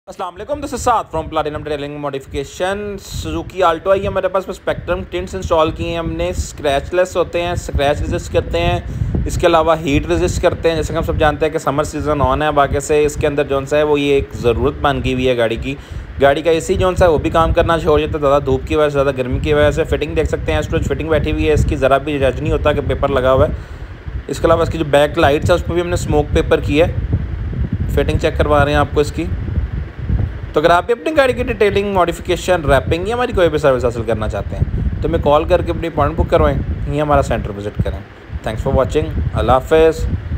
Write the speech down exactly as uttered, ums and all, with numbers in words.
अस्सलाम वालेकुम, this is Saad from platinum detailing modification. Suzuki Alto आई है हमारे पास। स्पेक्ट्रम टिंट्स इंस्टॉल किए हैं हमने। स्क्रैचलेस होते हैं, स्क्रैच रेजिस्ट करते हैं, इसके अलावा हीट रेजिस्ट करते हैं। जैसे कि हम सब जानते हैं कि समर सीज़न ऑन है, बाकी से इसके अंदर जौन सा है वो ये एक ज़रूरत बन गई हुई है गाड़ी की। गाड़ी का एसी जौन सा है वो भी काम करना छोड़ देता है, ज़्यादा धूप की वजह से, ज़्यादा गर्मी की वजह से। फिटिंग देख सकते हैं, स्टोरेज फिटिंग बैठी हुई है इसकी, ज़रा भी जज नहीं होता कि पेपर लगा हुआ है। इसके अलावा इसकी जो बैक लाइट्स है उस पर भी हमने स्मोक पेपर की है। फिटिंग चेक करवा रहे हैं आपको इसकी। तो अगर आप भी अपनी गाड़ी की डिटेलिंग, मॉडिफिकेशन, रैपिंग या हमारी कोई भी सर्विस हासिल करना चाहते हैं तो हमें कॉल करके अपनी अपॉइंटमेंट बुक करवाएं, यहीं हमारा सेंटर विजिट करें। Thanks for watching. अल्लाह हाफ़िज़।